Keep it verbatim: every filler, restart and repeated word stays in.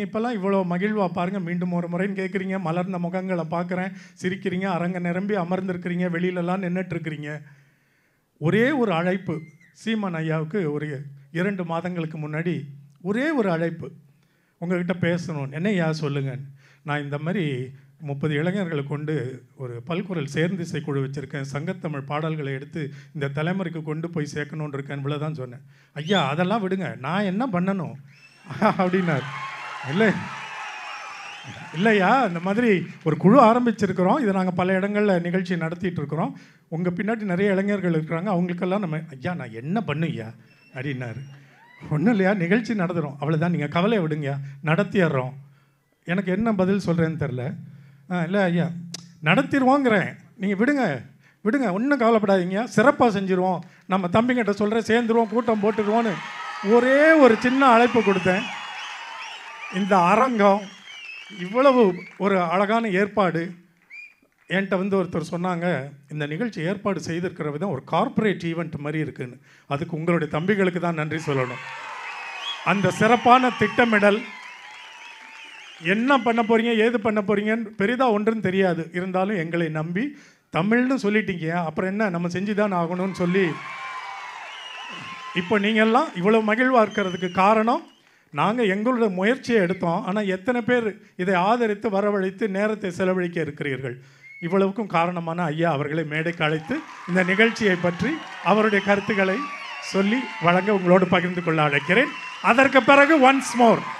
இப்போல்லாம் இவ்வளோ மகிழ்வாக பாருங்கள், மீண்டும் ஒரு முறைன்னு கேட்குறீங்க, மலர்ந்த முகங்களை பார்க்குறேன், சிரிக்கிறீங்க, அரங்க நிரம்பி அமர்ந்திருக்கிறீங்க, வெளியிலலாம் நின்றுட்டுருக்கிறீங்க. ஒரே ஒரு அழைப்பு சீமான் ஐயாவுக்கு ஒரு இரண்டு மாதங்களுக்கு முன்னாடி ஒரே ஒரு அழைப்பு, உங்கள்கிட்ட பேசணும். என்ன ஐயா சொல்லுங்க. நான் இந்த மாதிரி முப்பது இளைஞர்களை கொண்டு ஒரு பல்குரல் சேர்ந்திசை குழு வச்சுருக்கேன், சங்கத்தமிழ் பாடல்களை எடுத்து இந்த தலைமுறைக்கு கொண்டு போய் சேர்க்கணுன்னு இருக்கேன், இவ்வளோ தான் சொன்னேன். ஐயா அதெல்லாம் விடுங்க, நான் என்ன பண்ணணும் அப்படின்னார். இல்லை இல்லையா, இந்த மாதிரி ஒரு குழு ஆரம்பிச்சிருக்கிறோம், இதை நாங்கள் பல இடங்களில் நிகழ்ச்சி நடத்திட்டு இருக்கிறோம், உங்கள் பின்னாடி நிறைய இளைஞர்கள் இருக்கிறாங்க, அவங்களுக்கெல்லாம் நம்ம ஐயா நான் என்ன பண்ணுய்யா அப்படின்னாரு. ஒன்றும் இல்லையா, நிகழ்ச்சி நடத்துகிறோம், அவ்வளோதான், நீங்கள் கவலையை விடுங்கய்யா, நடத்திடுறோம். எனக்கு என்ன பதில் சொல்கிறேன்னு தெரில. ஆ இல்லை ஐயா நடத்திடுவோங்கிறேன், நீங்கள் விடுங்க விடுங்க, ஒன்றும் கவலைப்படாதீங்க, சிறப்பாக செஞ்சுருவோம், நம்ம தம்பிங்கிட்ட சொல்கிறேன், சேர்ந்துருவோம், கூட்டம் போட்டுருவோன்னு ஒரே ஒரு சின்ன அழைப்பு கொடுத்தேன். இந்த அரங்கம் இவ்வளவு ஒரு அழகான ஏற்பாடு. என்கிட்ட வந்து ஒருத்தர் சொன்னாங்க, இந்த நிகழ்ச்சி ஏற்பாடு செய்திருக்கிற விதம் ஒரு கார்ப்பரேட் ஈவெண்ட் மாதிரி இருக்குன்னு. அதுக்கு உங்களுடைய தம்பிகளுக்கு தான் நன்றி சொல்லணும். அந்த சிறப்பான திட்டமிடல், என்ன பண்ண போகிறீங்க ஏது பண்ண போகிறீங்கன்னு பெரிதாக ஒன்றும் தெரியாது, இருந்தாலும் எங்களை நம்பி தமிழ்னு சொல்லிட்டீங்க, அப்புறம் என்ன நம்ம செஞ்சு தான் ஆகணும்னு சொல்லி இப்போ நீங்கள்லாம் இவ்வளோ மகிழ்வாக இருக்கிறதுக்கு காரணம் நாங்கள் எங்களோட முயற்சியை எடுத்தோம். ஆனால் எத்தனை பேர் இதை ஆதரித்து வரவழைத்து நேரத்தை செலவழிக்க இருக்கிறீர்கள். இவ்வளவுக்கும் காரணமான ஐயா அவர்களை மேடைக்கு அழைத்து இந்த நிகழ்ச்சியை பற்றி அவருடைய கருத்துக்களை சொல்லி வழங்க உங்களோடு பகிர்ந்து கொள்ள அழைக்கிறேன். அதற்கு பிறகு ஒன்ஸ் மோர்